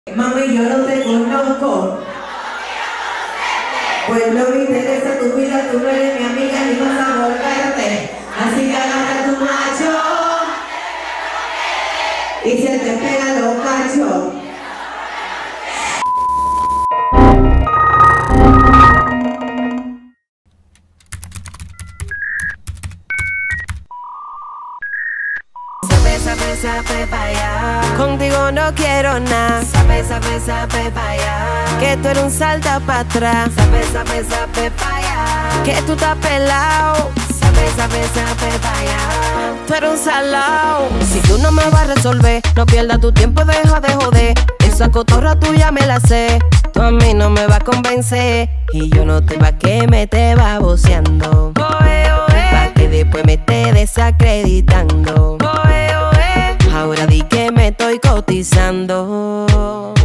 Mami, yo no te conozco. Pues no me interesa tu vida, tú no eres mi amiga ni vas a volverte. Así que agarra tu macho y se te pegan los cachos. Sabe pa' allá. Contigo no quiero nada. Sabe pa' allá. Que tú eres un salta pa' atrás. Sabe pa' allá. Que tú estás pelado. Sabe pa' allá. Tú eres un salao. Si tú no me vas a resolver, no pierdas tu tiempo, deja de joder. Esa cotorra tuya me la sé. Tú a mí no me vas a convencer. Y yo no te va que me te va voceando. Pa' que después me esté desacreditando. Ahora di que me estoy cotizando.